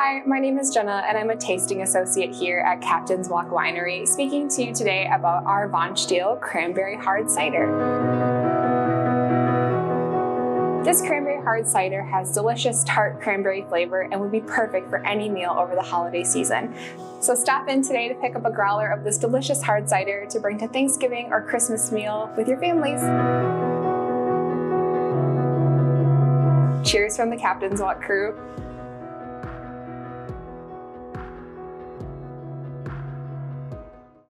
Hi, my name is Jenna and I'm a tasting associate here at Captain's Walk Winery, speaking to you today about our Weinstiel Cranberry Hard Cider. This Cranberry Hard Cider has delicious tart cranberry flavor and would be perfect for any meal over the holiday season. So stop in today to pick up a growler of this delicious hard cider to bring to Thanksgiving or Christmas meal with your families. Cheers from the Captain's Walk crew.